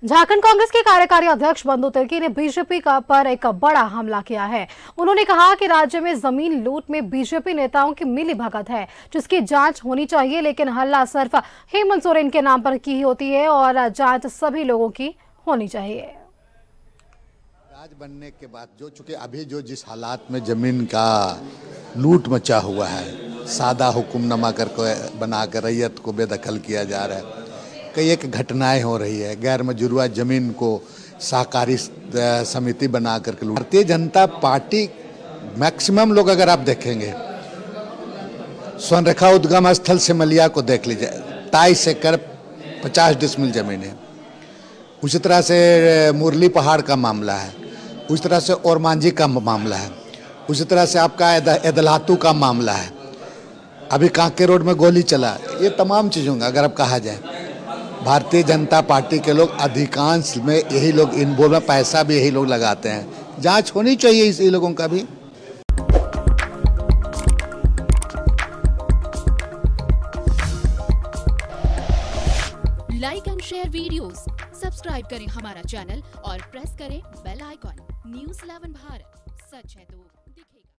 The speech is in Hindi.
झारखंड कांग्रेस के कार्यकारी अध्यक्ष बंधु तिर्की ने बीजेपी पर एक बड़ा हमला किया है। उन्होंने कहा कि राज्य में जमीन लूट में बीजेपी नेताओं की मिलीभगत है, जिसकी जांच होनी चाहिए, लेकिन हल्ला सिर्फ हेमंत सोरेन के नाम पर की होती है और जांच सभी लोगों की होनी चाहिए। राज बनने के बाद चूंकि अभी जिस हालात में जमीन का लूट मचा हुआ है, सादा हुक्मनामा करके बनाकर रैयत को बेदखल किया जा रहा है, कई एक घटनाएं हो रही है, गैर मजरूआ जमीन को सहकारी समिति बना करके लूट। भारतीय जनता पार्टी मैक्सिमम लोग अगर आप देखेंगे, स्वर्णरेखा उद्गम स्थल सिमलिया को देख लीजिए, 23 एकड़ 50 डिसमिल जमीन है। उसी तरह से मुरली पहाड़ का मामला है, उसी तरह से ओरमांझी का मामला है, उसी तरह से आपका एदलातू का मामला है, अभी कांके रोड में गोली चला। ये तमाम चीज़ों का अगर अब कहा जाए, भारतीय जनता पार्टी के लोग अधिकांश में यही लोग इन्वॉल्व में पैसा भी यही लोग लगाते हैं। जांच होनी चाहिए इसी लोगों का भी। Like and share videos, subscribe करें हमारा चैनल और प्रेस करें बेल आइकॉन। न्यूज़ 11 भारत, सच है तो।